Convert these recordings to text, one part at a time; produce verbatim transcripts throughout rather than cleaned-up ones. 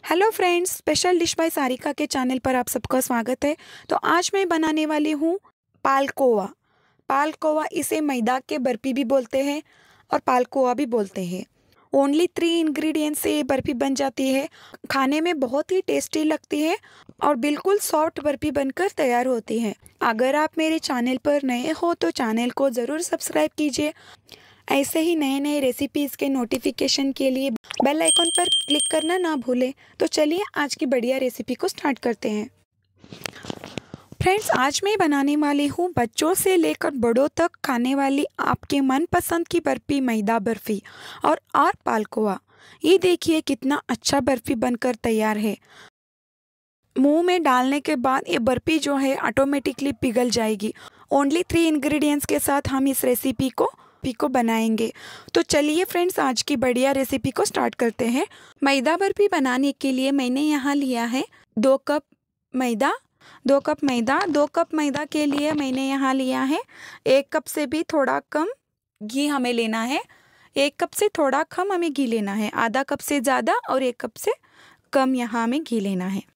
Hello friends, special dish by Sarika के channel पर आप सबका स्वागत है। तो आज मैं बनाने वाली हूँ पालकोवा। पालकोवा इसे मैदा के बर्फी भी बोलते हैं और पालकोवा भी बोलते हैं। ओनली थ्री इंग्रेडिएंट्स से ये बर्फी बन जाती है। खाने में बहुत ही टेस्टी लगती है और बिल्कुल सॉफ्ट बर्फी बनकर तैयार होती है। अगर आप मेरे चैनल पर नए हो तो चैनल को ज़रूर सब्सक्राइब कीजिए। ऐसे ही नए नए रेसिपीज़ के नोटिफिकेशन के लिए बेल आइकॉन पर क्लिक करना ना भूलें। तो चलिए आज की बढ़िया रेसिपी को स्टार्ट करते हैं। फ्रेंड्स, आज मैं बनाने वाली हूँ बच्चों से लेकर बड़ों तक खाने वाली आपके मनपसंद की बर्फ़ी, मैदा बर्फ़ी और और पालकोवा। ये देखिए कितना अच्छा बर्फ़ी बनकर तैयार है। मुंह में डालने के बाद ये बर्फ़ी जो है ऑटोमेटिकली पिघल जाएगी। ओनली थ्री इंग्रेडिएंट्स के साथ हम इस रेसिपी को को बनाएंगे। तो चलिए फ्रेंड्स, आज की बढ़िया रेसिपी को स्टार्ट करते हैं। मैदा बर्फी बनाने के लिए मैंने यहाँ लिया है दो कप मैदा। दो कप मैदा दो कप मैदा के लिए मैंने यहाँ लिया है एक कप से भी थोड़ा कम घी हमें लेना है। एक कप से थोड़ा कम हमें घी लेना है। आधा कप से ज़्यादा और एक कप से कम यहाँ हमें घी लेना है।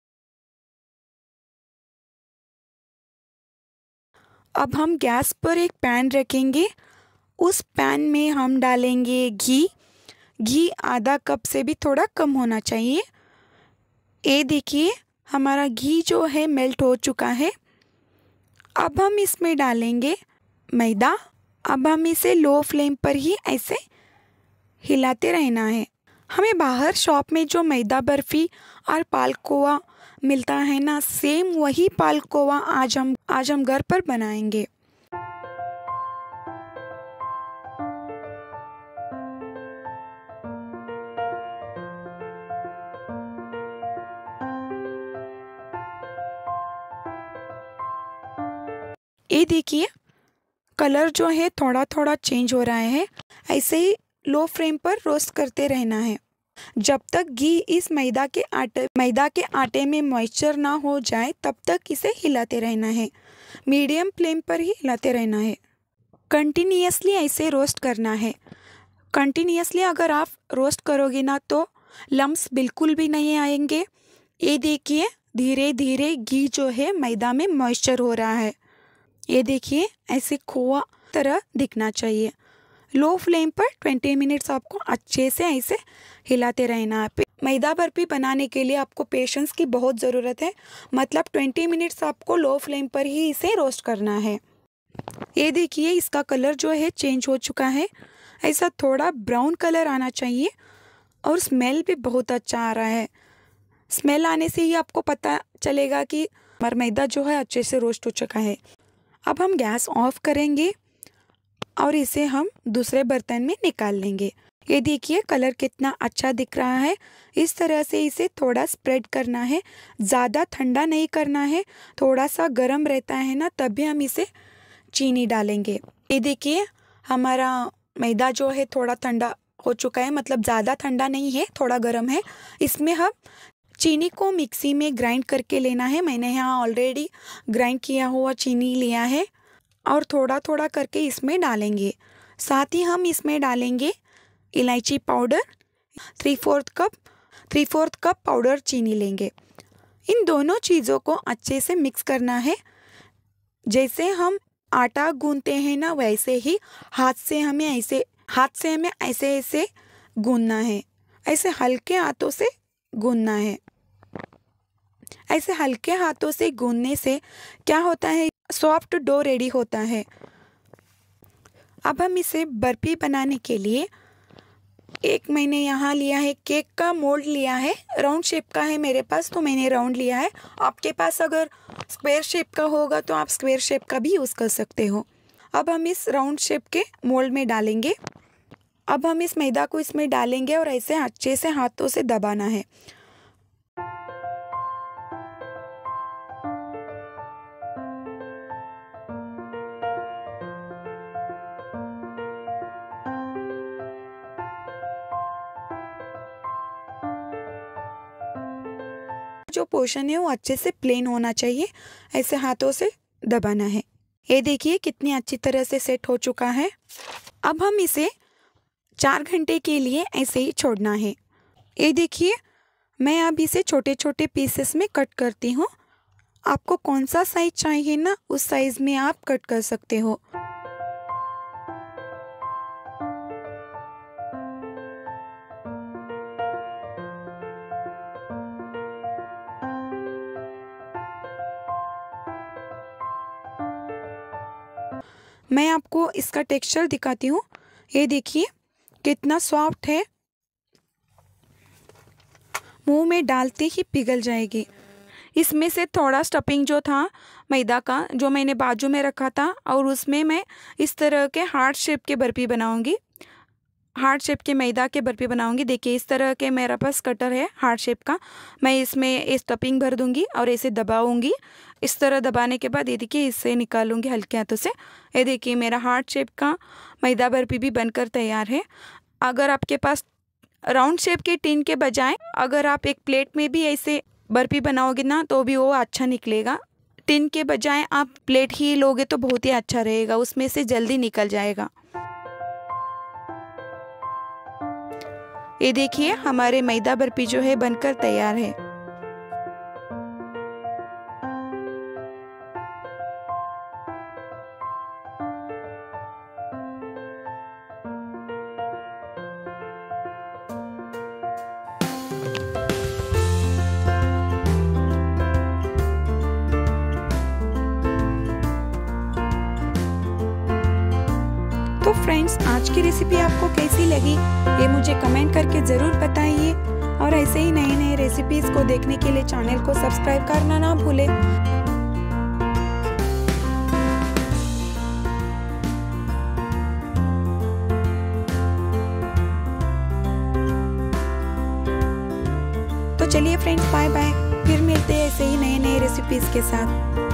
अब हम गैस पर एक पैन रखेंगे। उस पैन में हम डालेंगे घी। घी आधा कप से भी थोड़ा कम होना चाहिए। ये देखिए हमारा घी जो है मेल्ट हो चुका है। अब हम इसमें डालेंगे मैदा। अब हम इसे लो फ्लेम पर ही ऐसे हिलाते रहना है। हमें बाहर शॉप में जो मैदा बर्फ़ी और पालकोवा मिलता है ना, सेम वही पालकोवा आज हम आज हम घर पर बनाएंगे। ये देखिए कलर जो है थोड़ा थोड़ा चेंज हो रहा है। ऐसे ही लो फ्लेम पर रोस्ट करते रहना है जब तक घी इस मैदा के आटे मैदा के आटे में मॉइस्चर ना हो जाए, तब तक इसे हिलाते रहना है। मीडियम फ्लेम पर ही हिलाते रहना है। कंटिन्यूअसली ऐसे रोस्ट करना है। कंटिन्यूअसली अगर आप रोस्ट करोगे ना तो लम्स बिल्कुल भी नहीं आएंगे। ये देखिए धीरे धीरे घी जो है मैदा में मॉइस्चर हो रहा है। ये देखिए ऐसे खोआ तरह दिखना चाहिए। लो फ्लेम पर ट्वेंटी मिनट्स आपको अच्छे से ऐसे हिलाते रहना है। मैदा बर्फी बनाने के लिए आपको पेशेंस की बहुत ज़रूरत है। मतलब ट्वेंटी मिनट्स आपको लो फ्लेम पर ही इसे रोस्ट करना है। ये देखिए इसका कलर जो है चेंज हो चुका है। ऐसा थोड़ा ब्राउन कलर आना चाहिए और स्मेल भी बहुत अच्छा आ रहा है। स्मेल आने से ही आपको पता चलेगा कि हमारा मैदा जो है अच्छे से रोस्ट हो चुका है। अब हम गैस ऑफ करेंगे और इसे हम दूसरे बर्तन में निकाल लेंगे। ये देखिए कलर कितना अच्छा दिख रहा है। इस तरह से इसे थोड़ा स्प्रेड करना है। ज़्यादा ठंडा नहीं करना है, थोड़ा सा गर्म रहता है ना, तभी हम इसे चीनी डालेंगे। ये देखिए हमारा मैदा जो है थोड़ा ठंडा हो चुका है, मतलब ज़्यादा ठंडा नहीं है, थोड़ा गर्म है। इसमें हम चीनी को मिक्सी में ग्राइंड करके लेना है। मैंने यहाँ ऑलरेडी ग्राइंड किया हुआ चीनी लिया है और थोड़ा थोड़ा करके इसमें डालेंगे। साथ ही हम इसमें डालेंगे इलायची powder. Three fourth cup three fourth cup powder चीनी लेंगे। इन दोनों चीज़ों को अच्छे से मिक्स करना है। जैसे हम आटा गूंथते हैं ना, वैसे ही हाथ से हमें ऐसे हाथ से हमें ऐसे ऐसे गूंथना है। ऐसे हल्के हाथों से गूंथना है। ऐसे हल्के हाथों से गूंथने से क्या होता है, सॉफ्ट डो रेडी होता है। अब हम इसे बर्फी बनाने के लिए एक मैंने यहाँ लिया है केक का मोल्ड लिया है। राउंड शेप का है मेरे पास, तो मैंने राउंड लिया है। आपके पास अगर स्क्वायर शेप का होगा तो आप स्क्वायर शेप का भी यूज़ कर सकते हो। अब हम इस राउंड शेप के मोल्ड में डालेंगे। अब हम इस मैदा को इसमें डालेंगे और ऐसे अच्छे से हाथों से दबाना है। जो पोर्शन है वो अच्छे से प्लेन होना चाहिए। ऐसे हाथों से दबाना है। ये देखिए कितनी अच्छी तरह से सेट हो चुका है। अब हम इसे चार घंटे के लिए ऐसे ही छोड़ना है। ये देखिए मैं अब इसे छोटे छोटे पीसेस में कट करती हूँ। आपको कौन सा साइज चाहिए ना, उस साइज में आप कट कर सकते हो। मैं आपको इसका टेक्सचर दिखाती हूँ। ये देखिए कितना सॉफ्ट है, मुंह में डालते ही पिघल जाएगी। इसमें से थोड़ा स्टफिंग जो था मैदा का, जो मैंने बाजू में रखा था, और उसमें मैं इस तरह के हार्ट शेप के बर्फी बनाऊंगी। हार्ट शेप के मैदा के बर्फी बनाऊंगी। देखिए इस तरह के मेरे पास कटर है हार्ट शेप का। मैं इसमें स्टफिंग भर दूंगी और ऐसे दबाऊंगी। इस तरह दबाने के बाद ये देखिए इससे निकालूंगी हल्के हाथों से। ये देखिए मेरा हार्ट शेप का मैदा बर्फी भी बनकर तैयार है। अगर आपके पास राउंड शेप के टिन के बजाय अगर आप एक प्लेट में भी ऐसे बर्फी बनाओगे ना, तो भी वो अच्छा निकलेगा। टिन के बजाय आप प्लेट ही लोगे तो बहुत ही अच्छा रहेगा, उसमें से जल्दी निकल जाएगा। ये देखिए हमारे मैदा बर्फी जो है बनकर तैयार है। तो फ्रेंड्स, आज की रेसिपी आपको कैसी लगी ये मुझे कमेंट करके ज़रूर बताइए, और ऐसे ही नए नए रेसिपीज़ को देखने के लिए चैनल को सब्सक्राइब करना ना भूलें। तो चलिए फ्रेंड्स, बाय बाय। फिर मिलते हैं ऐसे ही नए नए रेसिपीज़ के साथ।